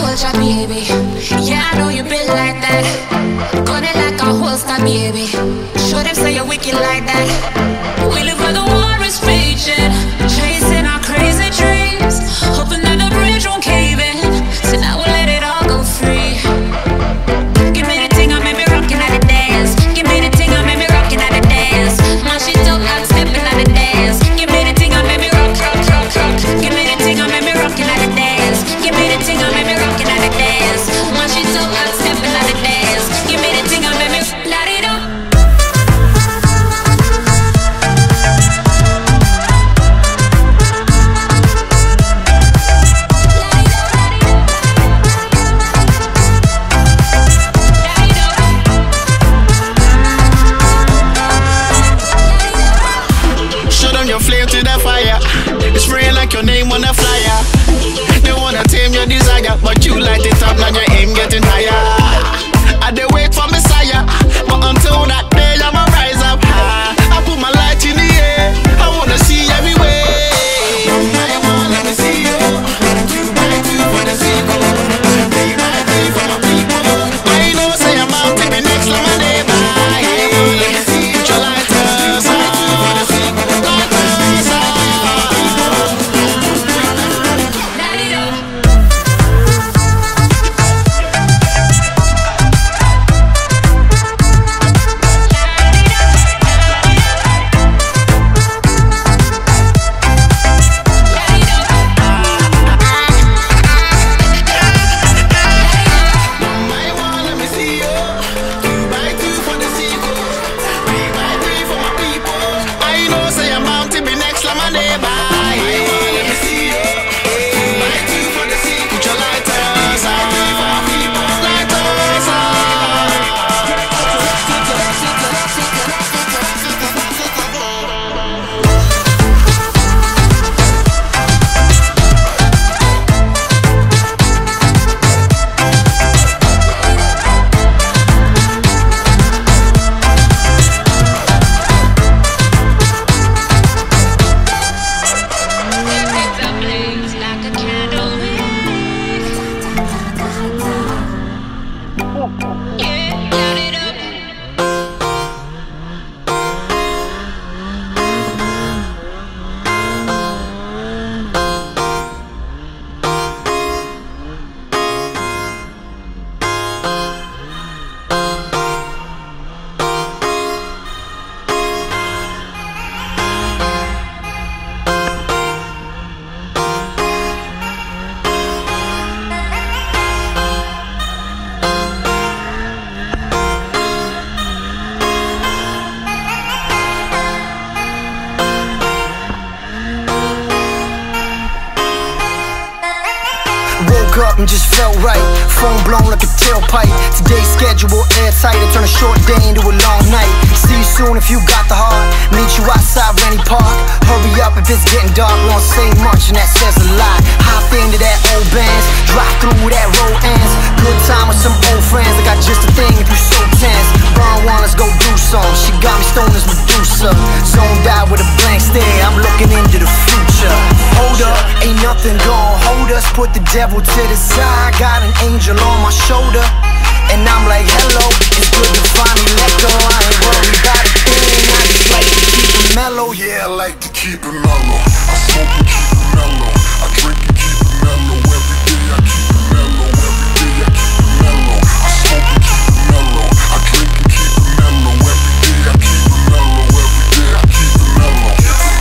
vulture, baby. Yeah, I know you been like that. Gun it like a holster, baby. Show them say you're wicked like that. We live where the war is raging, chasing our crazy dreams, hoping that the bridge won't cave in. So now we'll let it all go free. Give me the thing, I made me rockin' at the dance. Give me the thing, I made me rockin' at the dance. Man, she dope, I'm stepping at the dance. Give me the thing, I made me rock, rock, rock, rock. Give me the thing, I made me rockin' at the dance. Give me the thing, I made me rockin' at the dance. Man, she dope, I'm stepping at the dance. Give me the thing, I made me la di do. Your name on the flyer. They wanna tame your desire, but you light it up, now your aim getting higher. I dey wait for Messiah, but until that day I'ma rise up high. I put my light in the air, I wanna see everywhere. Let me see you. 2 by 2 for the sequel. 3 by 3 for my people. I know say I'm out to be next like my neighbor. Let me see you. Put your lighters on. Up and just felt right, phone blown like a tailpipe. Today's schedule airtight, I turn a short day into a long night. See you soon if you got the heart, meet you outside Rennie Park. Hurry up if it's getting dark, we don't say much and that says a lot. Hop into that old Benz, drive through that road ends. Good time with some old friends, I got just a thing if you so tense. Burn one, let's go do some. She got me stoned as Medusa, zoned out with a blank stare, I'm looking into the future. Hold up, ain't nothing gon' hold us, put the devil to the side, got an angel on my shoulder, and I'm like, hello, it's good to finally let go. I ain't worried about a thing, I just like to keep it mellow. Yeah, I like to keep it mellow. I smoke and keep it mellow. I drink and keep it mellow. Every day I keep it mellow. Every day I keep it mellow. I smoke and keep it mellow. I drink and keep it mellow. Every day I keep it mellow. Every day I keep it mellow.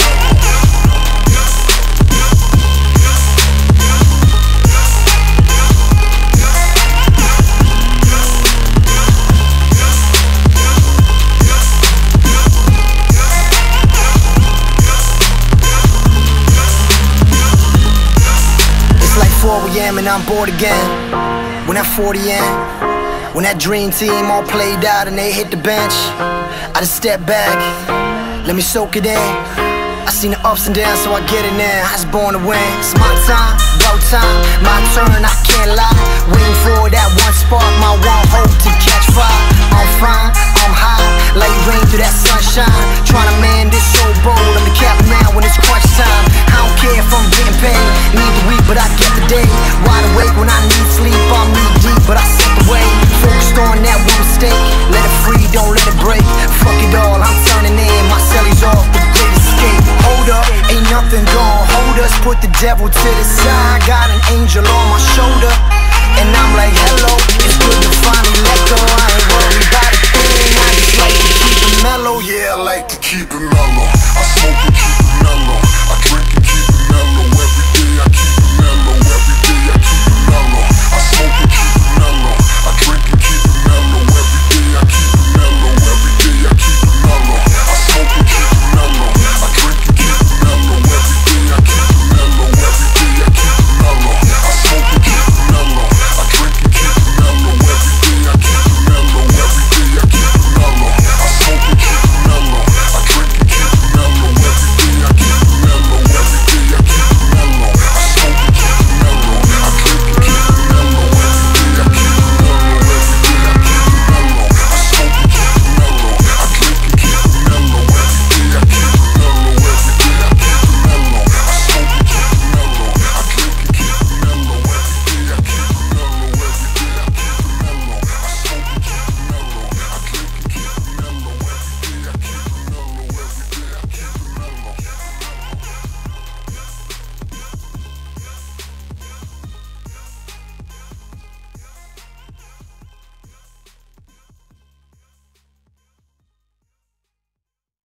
And I'm bored again. When that 40 in, when that dream team all played out and they hit the bench, I just step back, let me soak it in. I seen the ups and downs, so I get it now. I was born to win. It's my time, go time, my turn, I can't lie. Waiting for that one spark, my one hope to catch fire. I'm fine, I'm high, like rain through that sunshine. Trying to man this so bold, I'm the captain now when it's crunch time. I don't care if I'm getting paid, need the week but I get the day. Wide awake when I need sleep, put the devil to the side. Got an angel on my shoulder, and I'm like, hello, it's good to finally let go. I ain't worried about a thing, I just like to keep it mellow. Yeah, I like to keep it mellow. I smoke and keep it